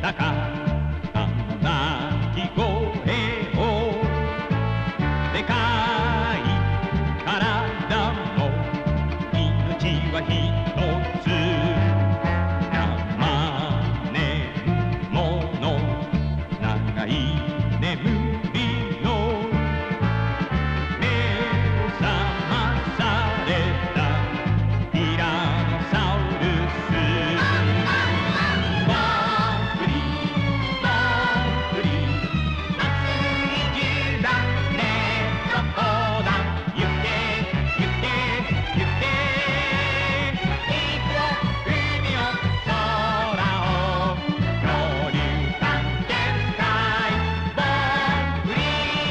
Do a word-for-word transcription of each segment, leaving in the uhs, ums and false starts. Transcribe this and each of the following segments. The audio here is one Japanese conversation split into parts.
たかあの鳴き声をでかい体の命は一つ生年もの長い眠りの目を覚まされたティラノサウルスぼんくりぼんくり夏にじゅうだねどこだ行け行け行け陸を海を空を恐竜探検隊ぼんくり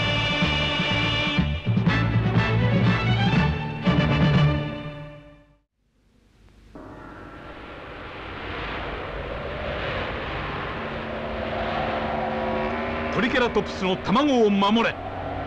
トリケラトプスの卵を守れ。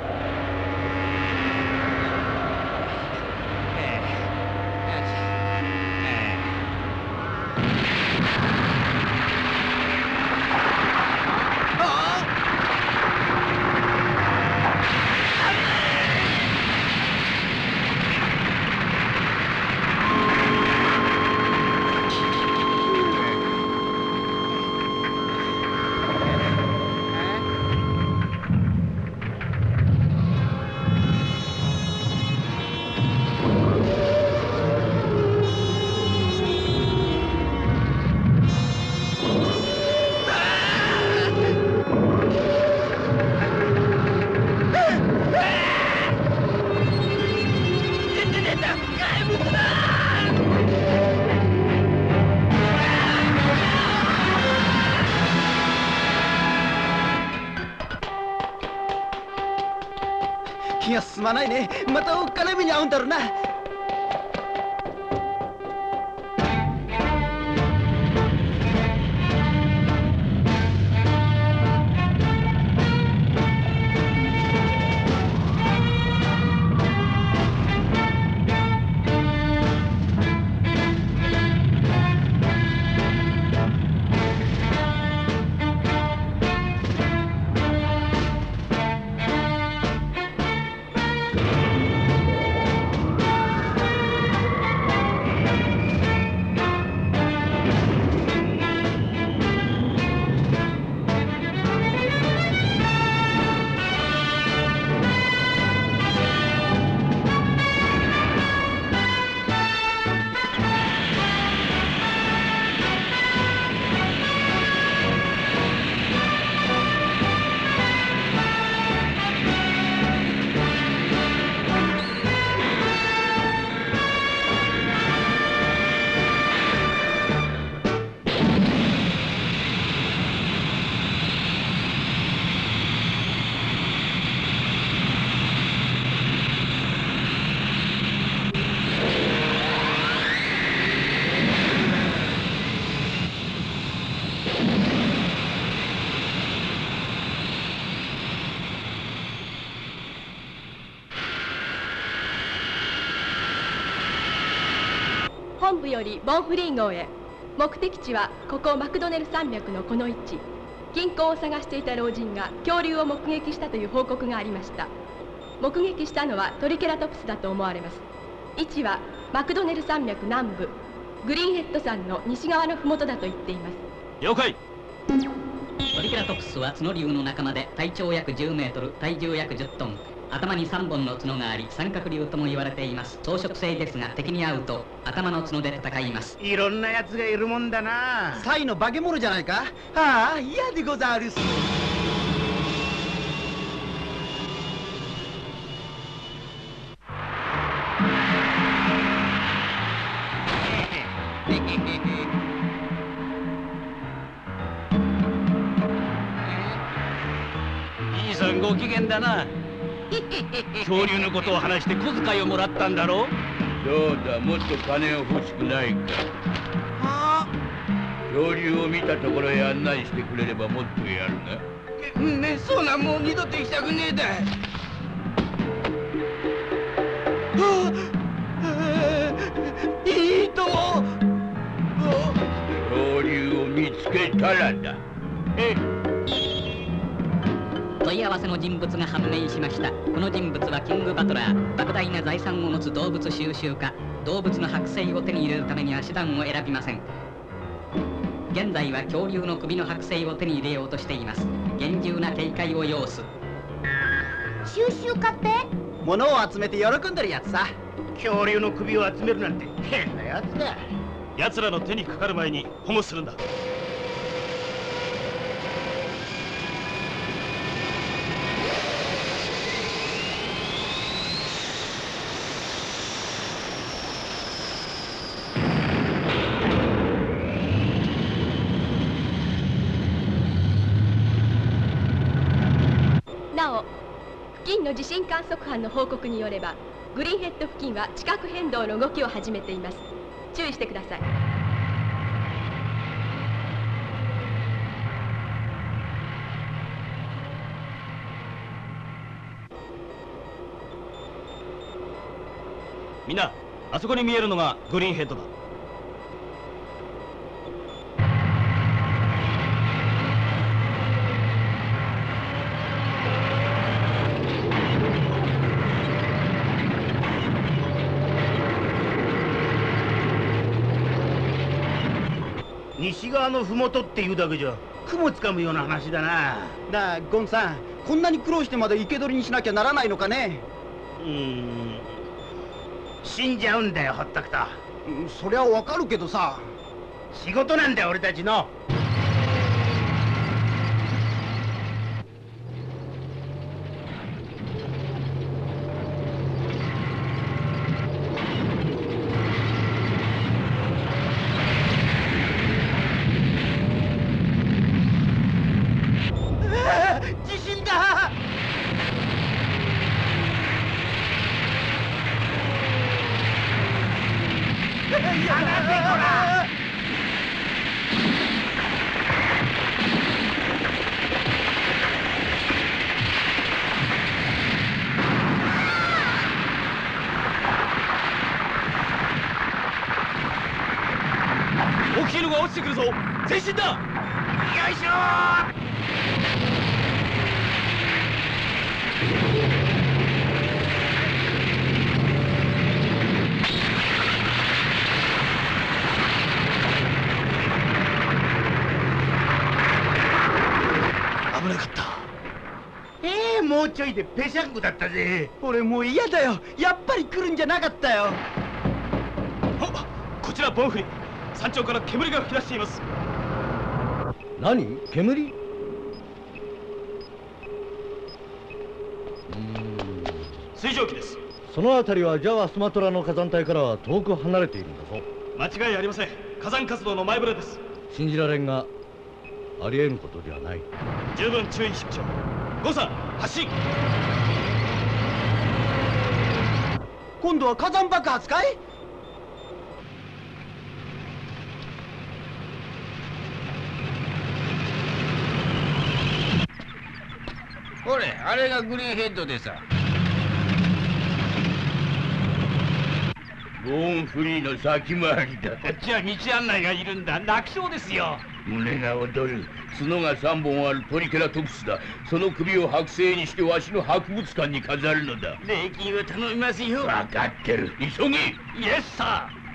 気が進まないね。またおっかな目に遭うんだろうな。 本部よりボンフリー号へ。目的地はここマクドネル山脈のこの位置。銀行を探していた老人が恐竜を目撃したという報告がありました。目撃したのはトリケラトプスだと思われます。位置はマクドネル山脈南部グリーンヘッド山の西側の麓だと言っています。 了解。 トリケラトプスは角竜の仲間で体長約じゅうメートル、体重約じゅっトン。頭にさんぼんの角があり三角竜とも言われています。草食性ですが敵に会うと頭の角で戦います。 いろんなやつがいるもんだな。 サイの化け物じゃないか。ああ、嫌でござるす。 じいさんご機嫌だな。恐竜のことを話して小遣いをもらったんだろう。 どうだ、もっと金を欲しくないか。 あ恐竜を見たところへ案内してくれればもっとやるな。 ね、そうな、もう二度と行きたくねえだ。いいとも。 恐竜を見つけたらだ。 問い合わせの人物が判明しました。この人物はキングバトラー。莫大な財産を持つ動物収集家。動物の剥製を手に入れるためには手段を選びません。現在は恐竜の首の剥製を手に入れようとしています。厳重な警戒を要す。 収集家って物を集めて喜んでるやつさ。 恐竜の首を集めるなんて変なやつだ。 奴らの手にかかる前に保護するんだ。 なお、付近の地震観測班の報告によれば、グリーンヘッド付近は地殻変動の動きを始めています。注意してください。 みんな、あそこに見えるのがグリーンヘッドだ。 西側の麓っていうだけじゃ雲つかむような話だな。 なあゴンさん、こんなに苦労してまで生け捕りにしなきゃならないのかね。 うーん、死んじゃうんだよ、ほっとくと。 うん、そりゃわかるけどさ。 仕事なんだよ俺たちの。 地震だ。 大きいのが落ちてくるぞ。前進だ。 よいしょ。 危なかった。 ええー、もうちょいでペシャンコだったぜ。 俺もう嫌だよ。やっぱり来るんじゃなかったよ。 あ、こちらボンフリ。山頂から煙が吹き出しています。 何？煙？ 水蒸気です。 その辺りはジャワ・スマトラの火山帯からは遠く離れているんだぞ。 間違いありません。火山活動の前触れです。 信じられんがありえぬことではない。 十分注意しましょう。ゴンさん、発進。 今度は火山爆発かい？ ほれ、あれがグリーンヘッドでさ。ボーンフリーの先回りだ。 こっちは道案内がいるんだ。泣きそうですよ。 胸が躍る。角が三本あるトリケラトプスだ。その首を剥製にしてわしの博物館に飾るのだ。 礼金を頼みますよ。 分かってる。急げ。 イエスサー。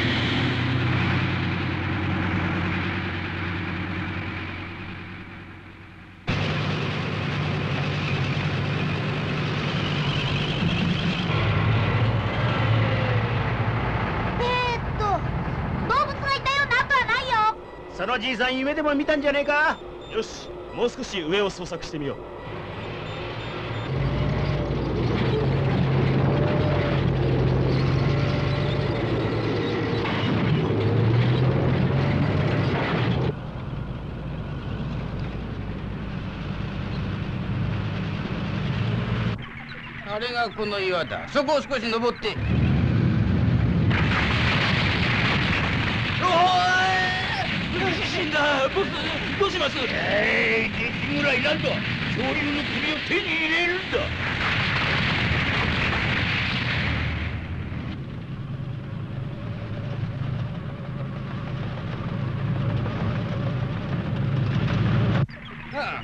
そのじいさん夢でも見たんじゃねえか。 よし、もう少し上を捜索してみよう。 あれがこの岩だ。そこを少し登って。 地震だ。ボス、どうします？ ええー、できぐらいなんだ。恐竜の首を手に入れるんだ。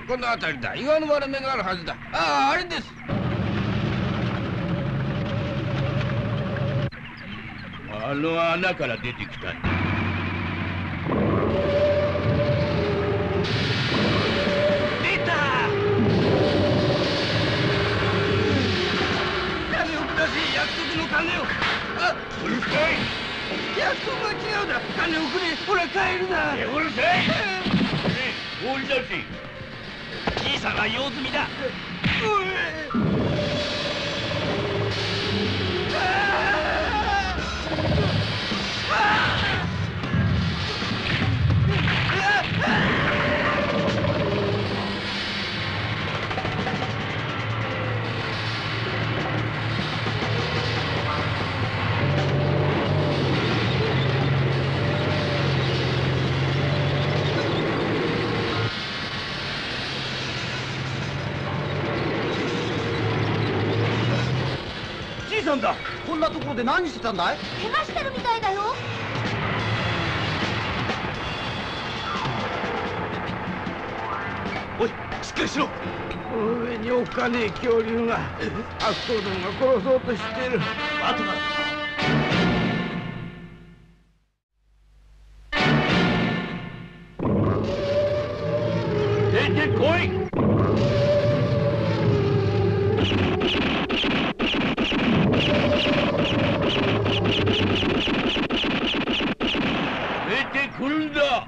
この辺りだ。岩の割れ目があるはずだ。ああ、あれです。 あの穴から出てきたんだ。 出た。 金をくだせ。約束の金を。あ、 うるさい。 約束は違うだ。金をくれ。ほら帰るな。 うるさい。放り出せ。 じいさんは用済みだ。 なんだ。こんなところで何してたんだい？ 怪我してるみたいだよ。 おい、しっかりしろ。 この上におっかねえ恐竜が悪党どもが殺そうとしてる。 バトラー。出てこい。出てくるんだ。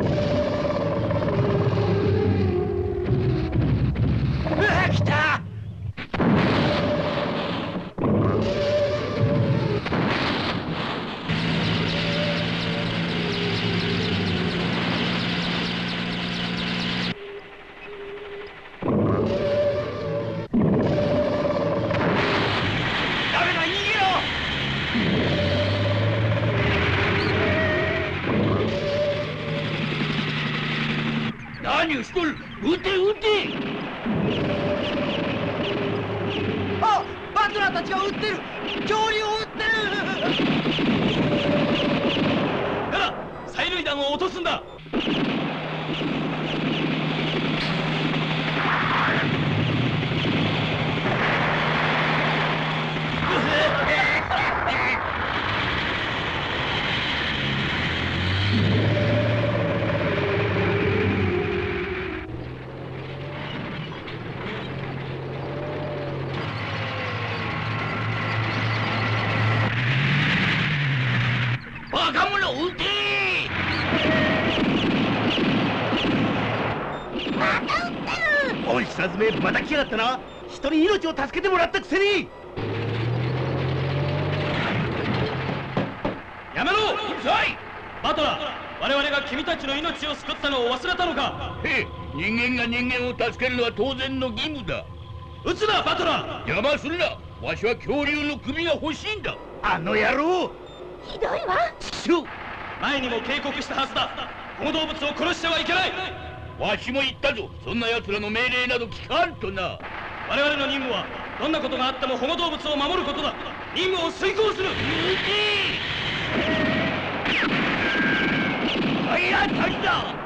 うわ、来た。ダメだ、逃げろ。 何をしとる。撃て撃て。 あ、バトラーたちが撃ってる。恐竜を撃ってる。 なら催涙弾を落とすんだ。 バカ者撃て。 また撃ってる。 おい、下詰め、また来やがったな。人に命を助けてもらったくせに。 やめろ。 うるさい。 バトラー、我々が君たちの命を救ったのを忘れたのか。 へえ、人間が人間を助けるのは当然の義務だ。 撃つな、バトラー。 邪魔するな。わしは恐竜の首が欲しいんだ。 あの野郎。 ひどいわ。 前にも警告したはずだ。この動物を殺してはいけない。 わしも言ったぞ。そんな奴らの命令など聞かんとな。 我々の任務はどんなことがあっても保護動物を守ることだ。任務を遂行する。 あいや、大変だ。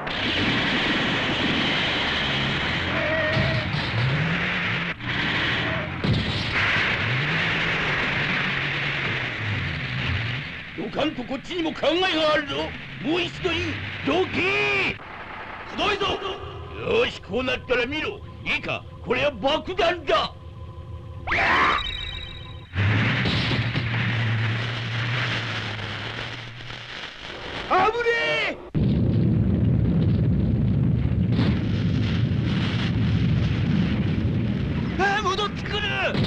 どかんとこっちにも考えがあるぞ。もう一度言う。どけ。 くどいぞ。 よし、こうなったら見ろ。いいか、これは爆弾だ。 あぶねえ。 あ、戻ってくる。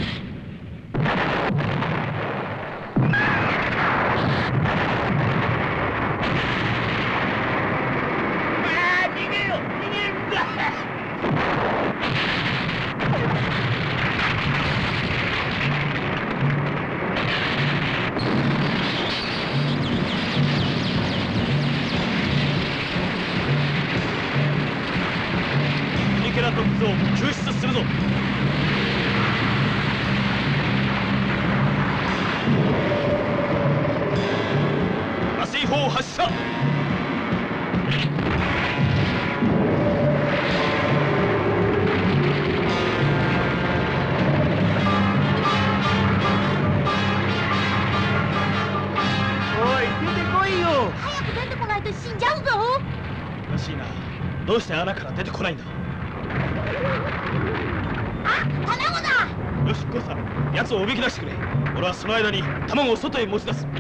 トリケラトプスを救出するぞ。麻酔砲発射。 どうして穴から出てこないんだ。 あ、卵だ。 よし、ゴーさん、奴をおびき出してくれ。俺はその間に卵を外へ持ち出す。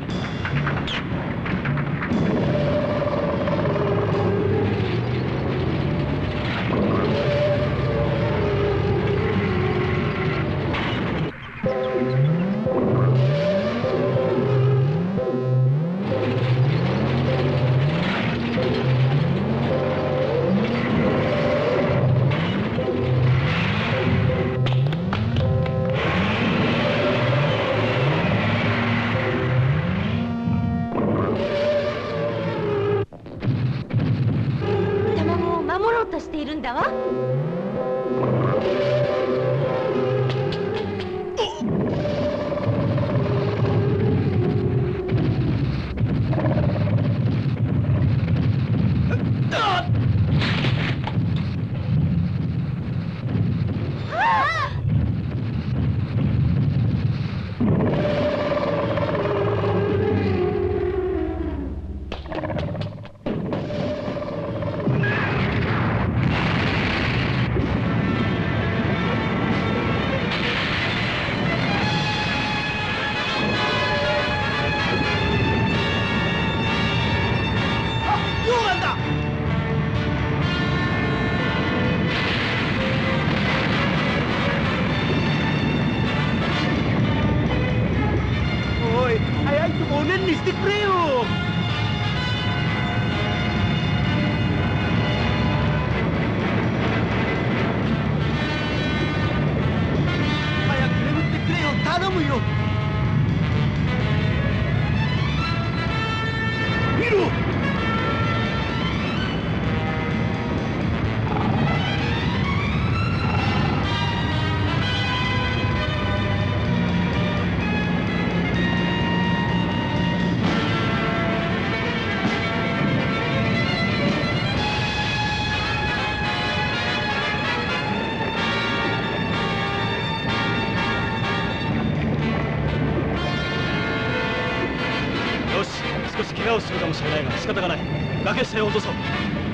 怪我をするかもしれないが仕方がない。崖下へ落とそう。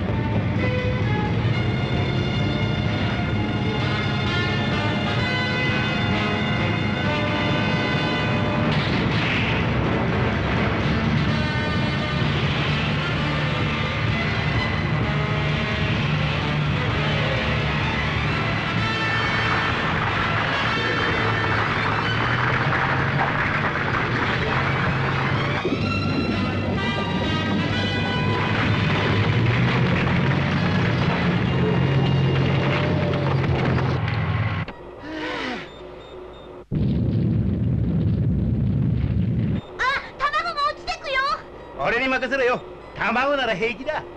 俺に任せろよ。卵なら平気だ。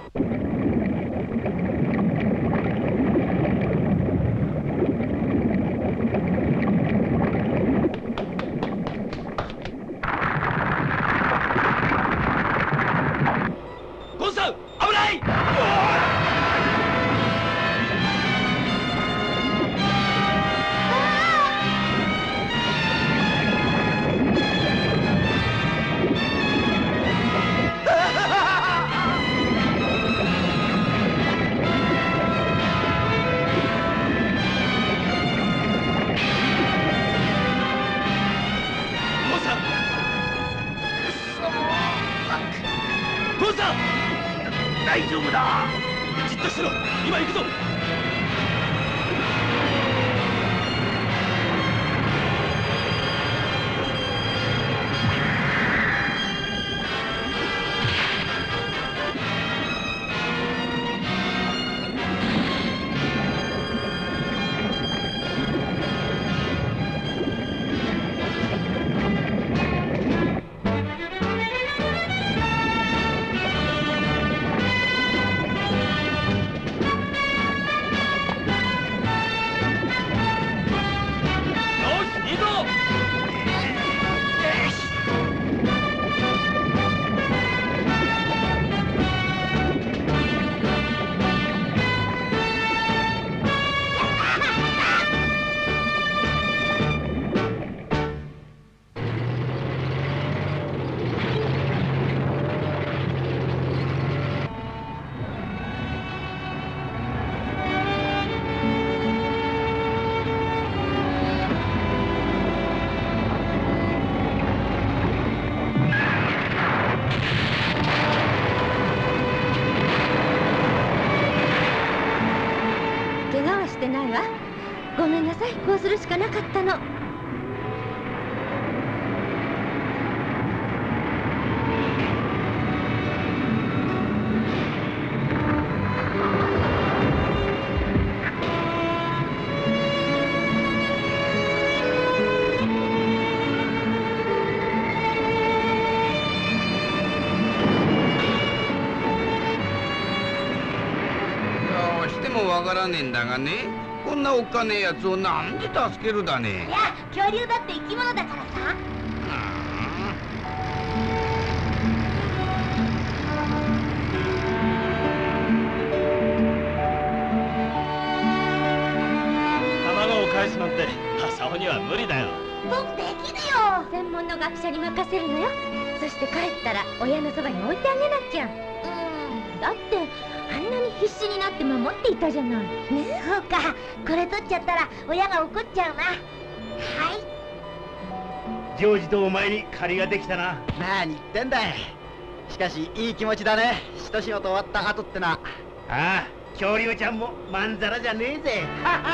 ゴンさん、危ない！大丈夫だ。じっとしろ。今行くぞ。 してないわ。ごめんなさい、こうするしかなかったの。 わからねえんだがね、こんなおっかねえやつをなんで助けるだね。 いや、恐竜だって生き物だからさ。 卵を返すなんて朝穂には無理だよ。 僕できるよ。専門の学者に任せるのよ。そして帰ったら親のそばに置いてあげなきゃ。うん、だってあんなに必死になって守っていたじゃない。ね、そうか。これ取っちゃったら親が怒っちゃうな。はい。 ジョージとお前に借りができたな。 何言ってんだい。しかしいい気持ちだね、一仕事終わった後ってな。 ああ、恐竜ちゃんもまんざらじゃねえぜ。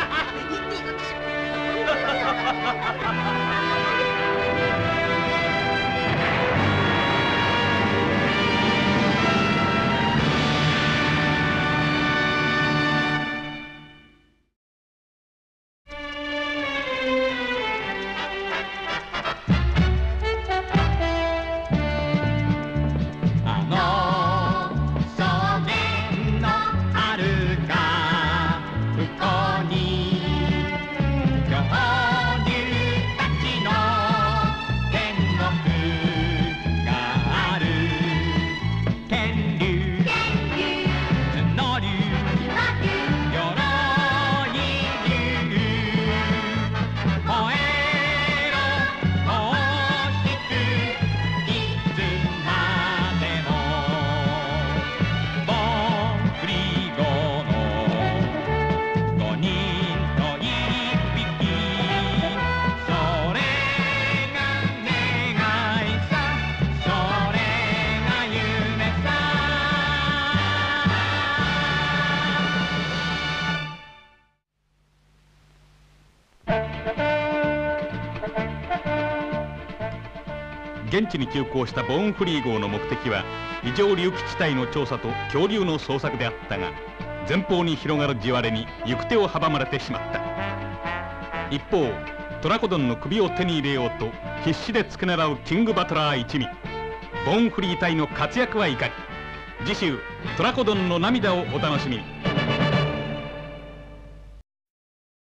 現地に急行したボーンフリー号の目的は異常隆起地帯の調査と恐竜の捜索であったが、前方に広がる地割れに行く手を阻まれてしまった。一方、トラコドンの首を手に入れようと必死で付け狙うキングバトラー一味。ボーンフリー隊の活躍はいかに。次週トラコドンの涙をお楽しみに。